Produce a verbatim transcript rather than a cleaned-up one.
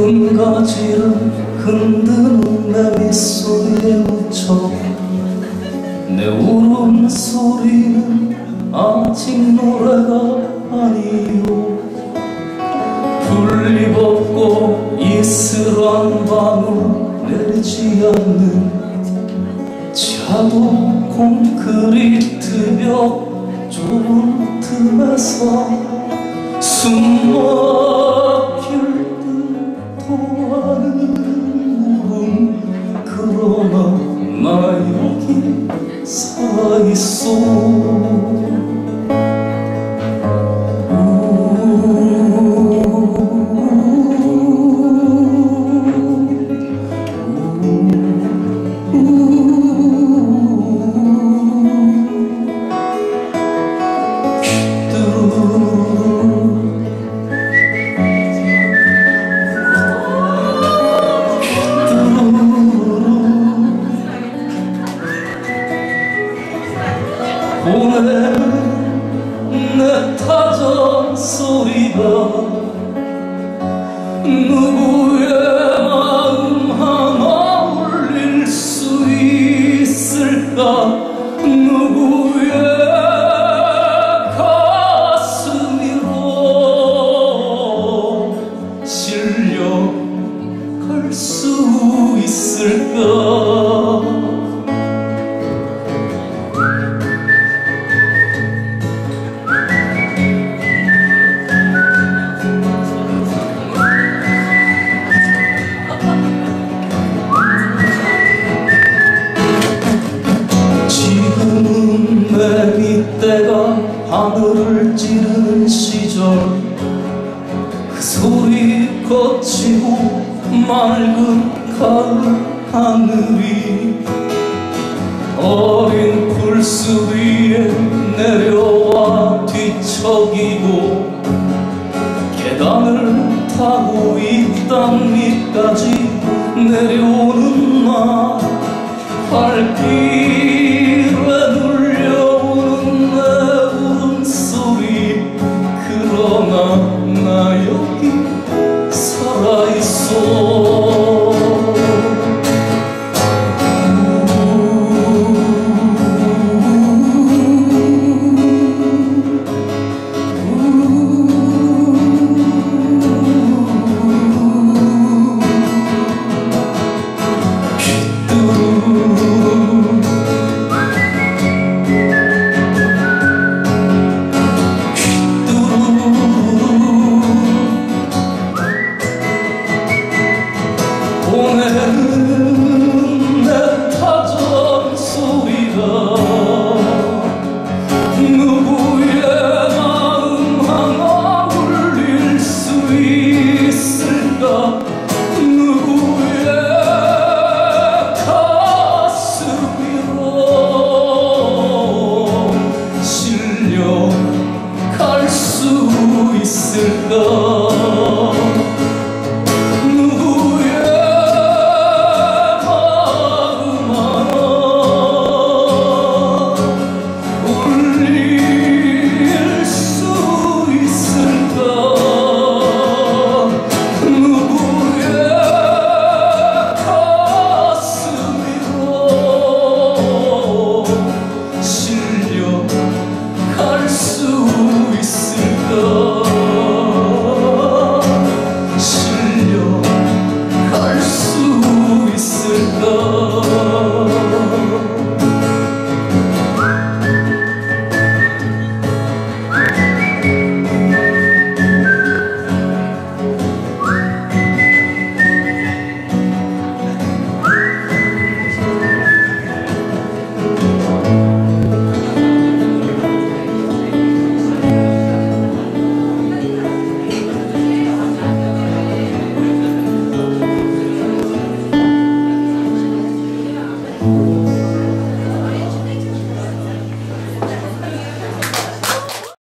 붉은 가지를 흔드는 내 밑소리에 묻혀 내 울음소리는 아직 노래가 아니요. 풀잎없고 이슬한 방울 내리지 않는 자도 콘크리트 벽 좁은 틈에서 숨 막힐 듯도 하는 울음. 그러나 나 여기 살아있어. 보내는 내 타전 소리가 누구의 마음 하나 울릴 수 있을까. 누구의 가슴 위로 실려 갈 수 있을까. 내 밑대가 하늘을 찌르는 시절 그 소리 거치고 맑은 가을 하늘이 어린 풀숲 위에 내려와 뒤척이고 계단을 타고 이 땅 밑까지 내려오는 나 발길에 눌려오는 내 울음소리. 그러나 나 여기 살아있어.